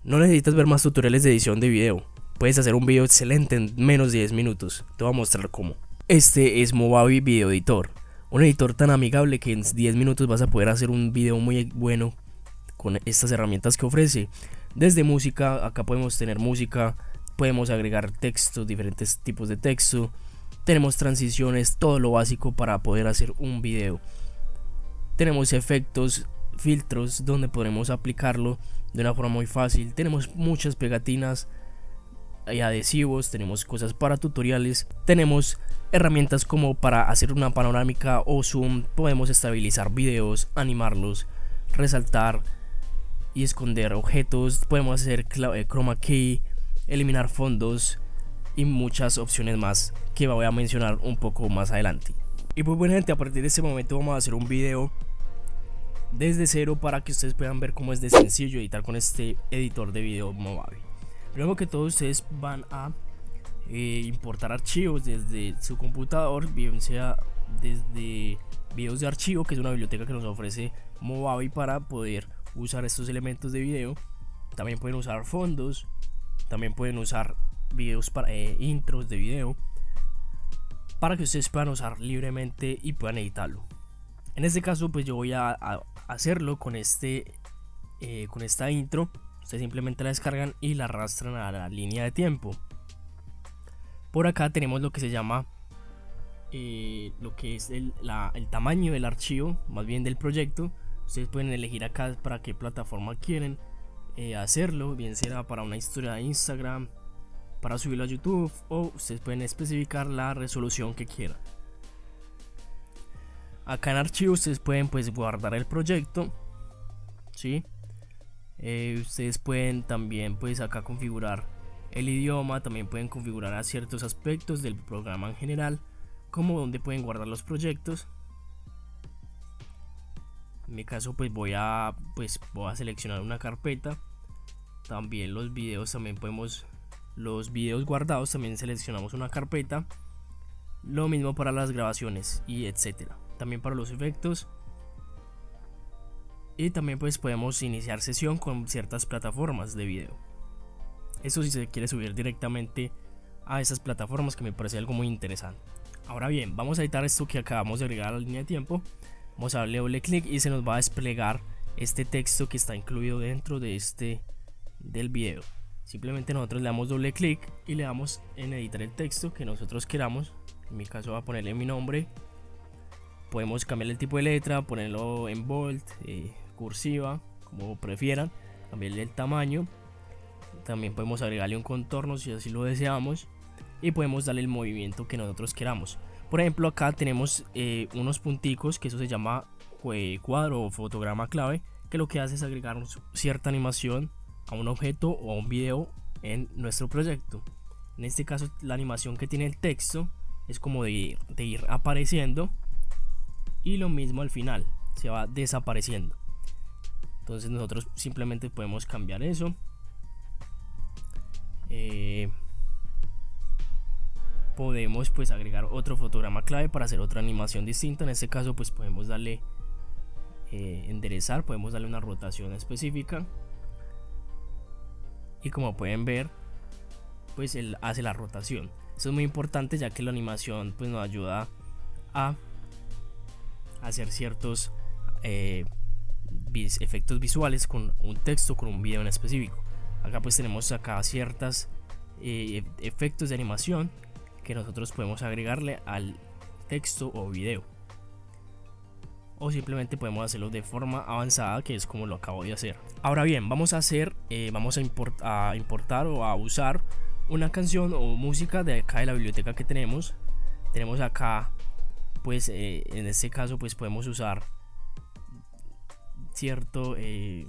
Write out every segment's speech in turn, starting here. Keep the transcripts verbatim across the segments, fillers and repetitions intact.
No necesitas ver más tutoriales de edición de video. Puedes hacer un video excelente en menos de diez minutos. Te voy a mostrar cómo. Este es Movavi Video Editor, un editor tan amigable que en diez minutos vas a poder hacer un video muy bueno con estas herramientas que ofrece. Desde música, acá podemos tener música, podemos agregar textos, diferentes tipos de texto, tenemos transiciones, todo lo básico para poder hacer un video. Tenemos efectos, filtros donde podremos aplicarlo de una forma muy fácil. Tenemos muchas pegatinas y adhesivos, tenemos cosas para tutoriales, tenemos herramientas como para hacer una panorámica o zoom, podemos estabilizar videos, animarlos, resaltar y esconder objetos, podemos hacer chroma key, eliminar fondos y muchas opciones más que voy a mencionar un poco más adelante. Y pues bueno gente, a partir de este momento vamos a hacer un video desde cero para que ustedes puedan ver cómo es de sencillo editar con este editor de video Movavi. Primero que todo, ustedes van a eh, importar archivos desde su computador, bien sea desde videos de archivo, que es una biblioteca que nos ofrece Movavi para poder usar estos elementos de video. También pueden usar fondos, también pueden usar videos para eh, intros de video, para que ustedes puedan usar libremente y puedan editarlo. En este caso pues yo voy a, a hacerlo con este eh, con esta intro. Ustedes simplemente la descargan y la arrastran a la línea de tiempo. Por acá tenemos lo que se llama eh, lo que es el, la, el tamaño del archivo, más bien del proyecto. Ustedes pueden elegir acá para qué plataforma quieren eh, hacerlo, bien sea para una historia de Instagram, para subirlo a YouTube, o ustedes pueden especificar la resolución que quieran. Acá en archivo ustedes pueden pues guardar el proyecto, ¿sí? Eh, ustedes pueden también pues acá configurar el idioma, también pueden configurar a ciertos aspectos del programa en general, como donde pueden guardar los proyectos. En mi caso pues voy a pues voy a seleccionar una carpeta. También los videos, también podemos los videos guardados, también seleccionamos una carpeta. Lo mismo para las grabaciones y etcétera. También para los efectos. Y también pues podemos iniciar sesión con ciertas plataformas de video. Eso si se quiere subir directamente a esas plataformas, que me parece algo muy interesante. Ahora bien, vamos a editar esto que acabamos de agregar a la línea de tiempo. Vamos a darle doble clic y se nos va a desplegar este texto que está incluido dentro de este del video. Simplemente nosotros le damos doble clic y le damos en editar el texto que nosotros queramos. En mi caso voy a ponerle mi nombre. Podemos cambiarle el tipo de letra, ponerlo en bold, eh, cursiva, como prefieran, cambiarle el tamaño. También podemos agregarle un contorno si así lo deseamos, y podemos darle el movimiento que nosotros queramos. Por ejemplo, acá tenemos eh, unos punticos, que eso se llama cuadro o fotograma clave, que lo que hace es agregar cierta animación a un objeto o a un video en nuestro proyecto. En este caso, la animación que tiene el texto es como de ir, de ir apareciendo, y lo mismo al final, se va desapareciendo. Entonces nosotros simplemente podemos cambiar eso. Eh, podemos pues agregar otro fotograma clave para hacer otra animación distinta. En este caso pues podemos darle eh, enderezar, podemos darle una rotación específica, y como pueden ver pues él hace la rotación. Eso es muy importante, ya que la animación pues nos ayuda a hacer ciertos eh, vis efectos visuales con un texto, con un video en específico. Acá pues tenemos acá ciertas eh, efectos de animación que nosotros podemos agregarle al texto o video, o simplemente podemos hacerlo de forma avanzada, que es como lo acabo de hacer. Ahora bien, vamos a hacer eh, vamos a, import a importar o a usar una canción o música de acá de la biblioteca que tenemos. Tenemos acá pues eh, en este caso pues podemos usar cierto eh,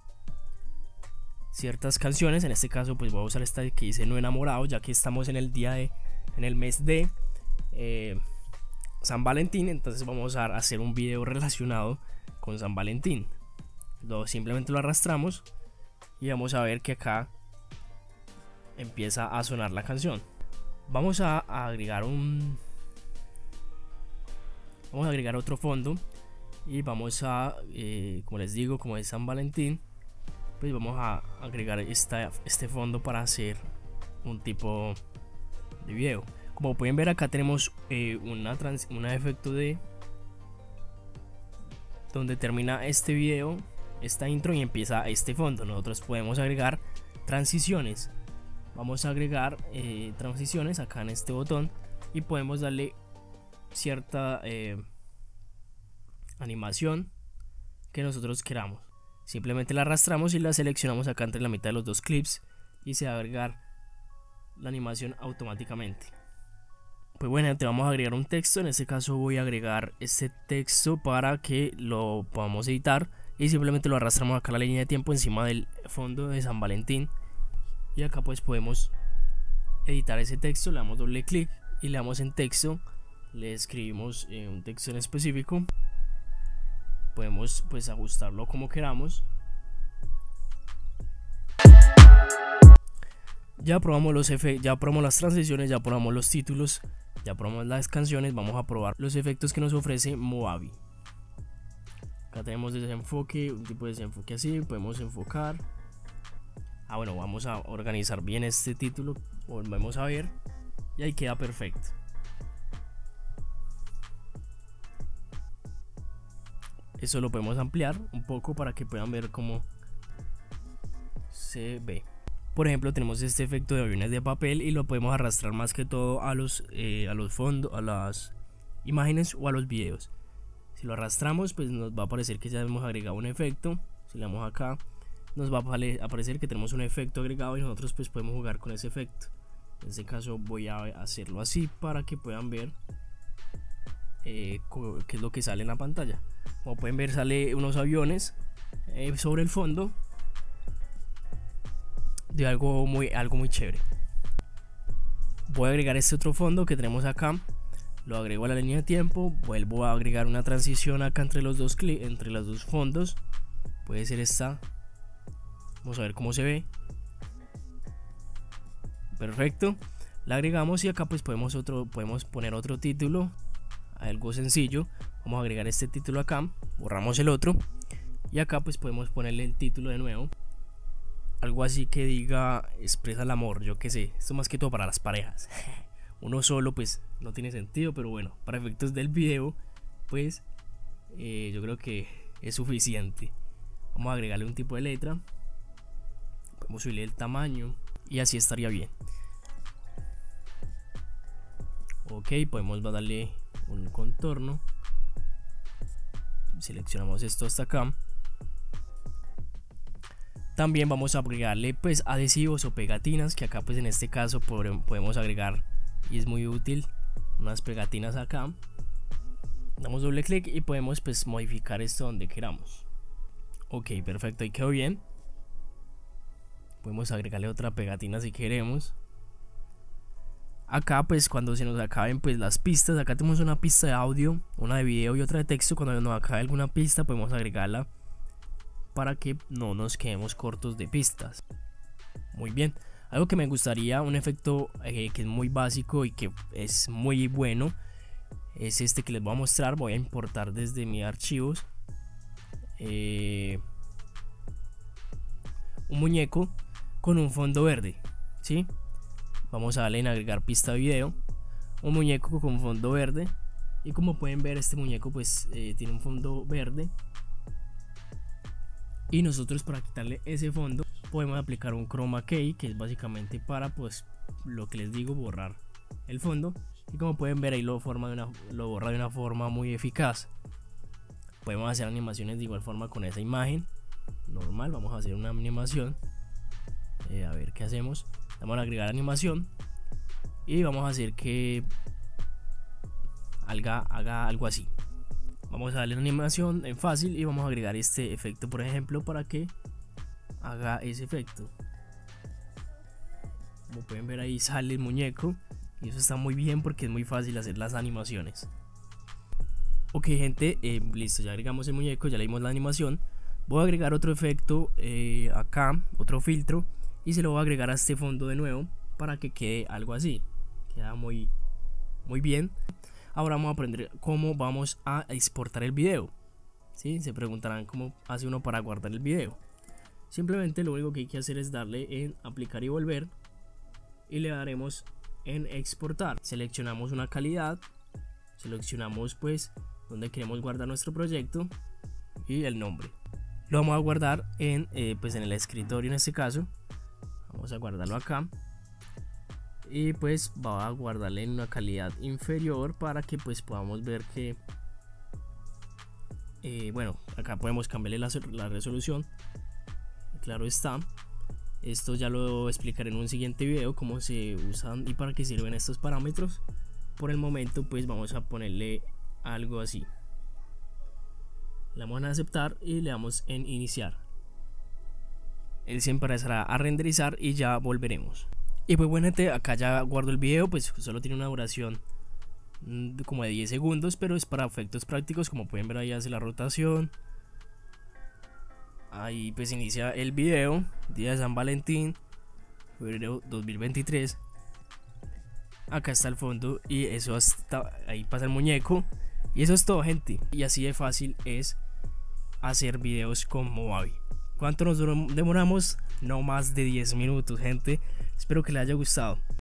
ciertas canciones. En este caso pues voy a usar esta que dice No Enamorado, ya que estamos en el día de en el mes de eh, San Valentín. Entonces vamos a hacer un video relacionado con San Valentín. Lo, simplemente lo arrastramos y vamos a ver que acá empieza a sonar la canción. Vamos a, a agregar un vamos a agregar otro fondo y vamos a eh, como les digo, como es San Valentín, pues vamos a agregar esta, este fondo para hacer un tipo de video. Como pueden ver acá tenemos eh, una trans, un efecto de donde termina este video, esta intro, y empieza este fondo. Nosotros podemos agregar transiciones. Vamos a agregar eh, transiciones acá en este botón y podemos darle cierta eh, animación que nosotros queramos. Simplemente la arrastramos y la seleccionamos acá entre la mitad de los dos clips y se va a agregar la animación automáticamente. Pues bueno, te vamos a agregar un texto. En este caso voy a agregar este texto para que lo podamos editar, y simplemente lo arrastramos acá a la línea de tiempo encima del fondo de San Valentín, y acá pues podemos editar ese texto. Le damos doble clic y le damos en texto, le escribimos eh, un texto en específico. Podemos pues ajustarlo como queramos. Ya probamos los efectos, ya probamos las transiciones, ya probamos los títulos, ya probamos las canciones. Vamos a probar los efectos que nos ofrece Movavi. Acá tenemos desenfoque, un tipo de desenfoque así, podemos enfocar. Ah, bueno, vamos a organizar bien este título, volvemos a ver, y ahí queda perfecto. Eso lo podemos ampliar un poco para que puedan ver cómo se ve. Por ejemplo, tenemos este efecto de aviones de papel y lo podemos arrastrar más que todo a los, eh, a los fondos, a las imágenes o a los videos. Si lo arrastramos, pues nos va a aparecer que ya hemos agregado un efecto. Si le damos acá, nos va a aparecer que tenemos un efecto agregado y nosotros pues podemos jugar con ese efecto. En este caso voy a hacerlo así para que puedan ver eh, qué es lo que sale en la pantalla. Como pueden ver, sale unos aviones eh, sobre el fondo de algo muy, algo muy chévere. Voy a agregar este otro fondo que tenemos acá, lo agrego a la línea de tiempo, vuelvo a agregar una transición acá entre los dos clics, entre los dos fondos. Puede ser esta. Vamos a ver cómo se ve. Perfecto. La agregamos y acá pues podemos otro, podemos poner otro título, algo sencillo. Vamos a agregar este título acá, borramos el otro y acá pues podemos ponerle el título de nuevo. Algo así que diga expresa el amor, yo que sé. Esto más que todo para las parejas. Uno solo pues no tiene sentido, pero bueno, para efectos del video pues eh, yo creo que es suficiente. Vamos a agregarle un tipo de letra, podemos subirle el tamaño y así estaría bien. Ok, podemos darle un contorno, seleccionamos esto hasta acá. También vamos a agregarle pues adhesivos o pegatinas, que acá pues en este caso podemos agregar, y es muy útil, unas pegatinas acá. Damos doble clic y podemos pues modificar esto donde queramos. Ok, perfecto, ahí quedó bien. Podemos agregarle otra pegatina si queremos. Acá pues cuando se nos acaben pues las pistas, acá tenemos una pista de audio, una de video y otra de texto. Cuando nos acabe alguna pista podemos agregarla para que no nos quedemos cortos de pistas. Muy bien, algo que me gustaría, un efecto eh, que es muy básico y que es muy bueno, es este que les voy a mostrar. Voy a importar desde mis archivos eh, un muñeco con un fondo verde, ¿sí? Vamos a darle en agregar pista de video, un muñeco con fondo verde, y como pueden ver este muñeco pues eh, tiene un fondo verde. Y nosotros, para quitarle ese fondo, podemos aplicar un chroma key, que es básicamente para pues lo que les digo, borrar el fondo. Y como pueden ver ahí lo, forma de una, lo borra de una forma muy eficaz. Podemos hacer animaciones de igual forma con esa imagen normal. Vamos a hacer una animación, eh, a ver qué hacemos. Vamos a agregar animación y vamos a hacer que haga, haga algo así. Vamos a darle una animación en fácil y vamos a agregar este efecto, por ejemplo, para que haga ese efecto. Como pueden ver ahí sale el muñeco, y eso está muy bien porque es muy fácil hacer las animaciones. Ok gente, eh, listo, ya agregamos el muñeco, ya le dimos la animación. Voy a agregar otro efecto eh, acá, otro filtro, y se lo voy a agregar a este fondo de nuevo para que quede algo así. Queda muy, muy bien. Ahora vamos a aprender cómo vamos a exportar el video, ¿sí? Se preguntarán cómo hace uno para guardar el video. Simplemente lo único que hay que hacer es darle en aplicar y volver y le daremos en exportar. Seleccionamos una calidad, seleccionamos pues donde queremos guardar nuestro proyecto y el nombre. Lo vamos a guardar en, eh, pues en el escritorio en este caso. Vamos a guardarlo acá y pues va a guardarle en una calidad inferior para que pues podamos ver que eh, bueno, acá podemos cambiarle la, la resolución, claro está. Esto ya lo explicaré en un siguiente video cómo se usan y para qué sirven estos parámetros. Por el momento pues vamos a ponerle algo así. Le damos en aceptar y le damos en iniciar. Él se empezará a renderizar y ya volveremos. Y pues bueno gente, acá ya guardo el video, pues solo tiene una duración como de diez segundos, pero es para efectos prácticos. Como pueden ver, ahí hace la rotación. Ahí pues inicia el video, día de San Valentín, febrero dos mil veintitrés. Acá está el fondo y eso hasta ahí pasa el muñeco. Y eso es todo gente, y así de fácil es hacer videos con Movavi. ¿Cuánto nos demoramos? No más de diez minutos gente. Espero que les haya gustado.